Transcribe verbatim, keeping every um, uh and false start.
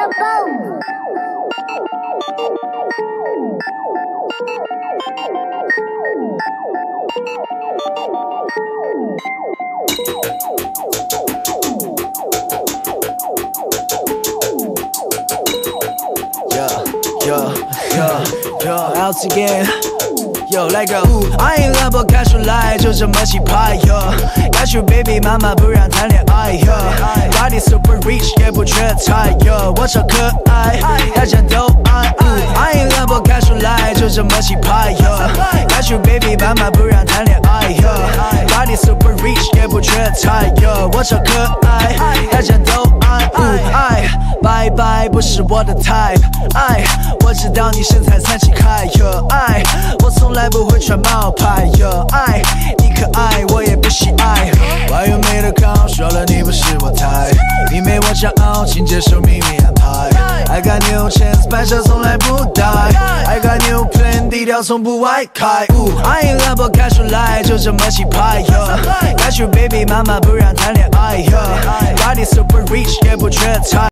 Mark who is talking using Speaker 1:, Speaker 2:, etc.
Speaker 1: Yo, yo, yo, out again. Yo,来个 I ain't love 看出来就这么气派 Yo, got you baby 妈妈不让谈恋爱 Yo, body super rich 也不缺菜 Yo, 我超可爱，大家都爱 I ain't love 看出来就这么气派 Yo, got you baby 妈妈不让谈恋爱 Yo, body super rich 也不缺菜 Yo, 我超可爱，大家都爱爱拜拜不是我的 type 爱我知道你身材三七开 Yo, 爱我从来不会穿冒牌 Yo, 爱你可爱我也不喜爱外有没得靠说了你不是我 type 你没我骄傲请接受命运安排 I got new chance 白车从来不带 I got new plan 低调从不外开 I ain't love 看出来就这么气派 Yo, got you baby 妈妈不让谈恋爱 Yo, body super rich 也不缺菜